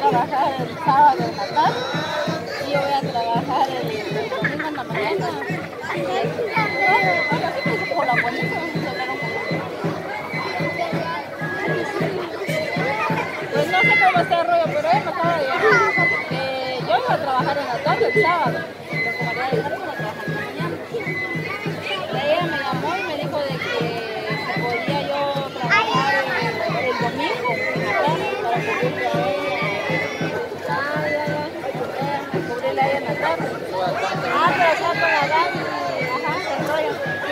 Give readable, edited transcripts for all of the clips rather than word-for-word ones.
trabajar el sábado en la tarde y yo voy a trabajar el domingo en la mañana. Ahora sí que por la bonita pues no sé cómo está el rollo, pero él me acaba de llamar. Yo iba a trabajar en la tarde el sábado, porque María del Carmen iba a trabajar en la mañana. Ella me llamó y me dijo de que si podía yo trabajar el domingo en la tarde para cubrirle a ella. Cubrirle a ella en la tarde. Pero ya con la Dani, ajá, el rollo.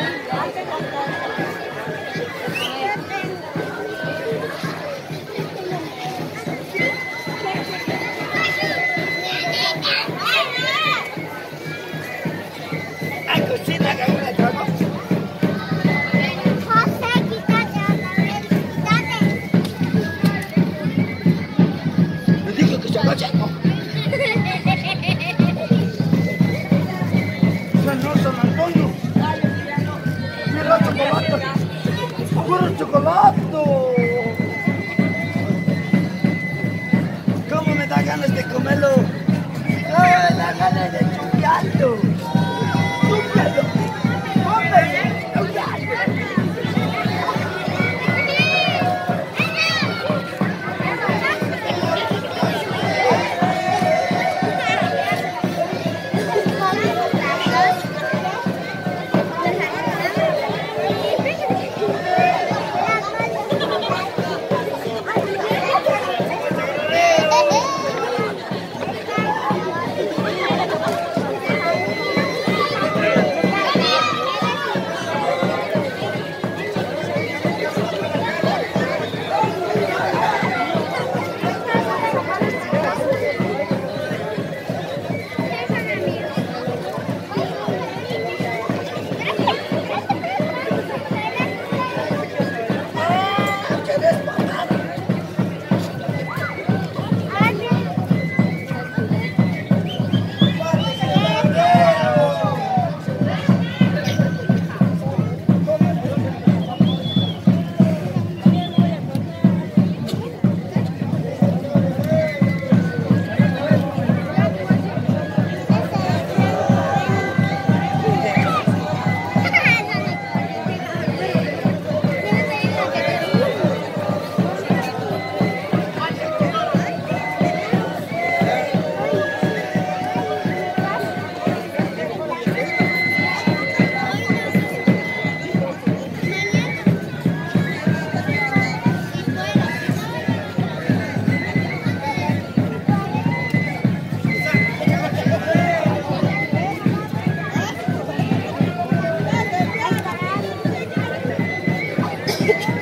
¡Chocolate! ¿Cómo me da ganas de comerlo? ¡Ay, me da ganas de chupiarlo! ¡Chupiarlo! ¡Cómelo! ¡Chupiarlo! Thank you.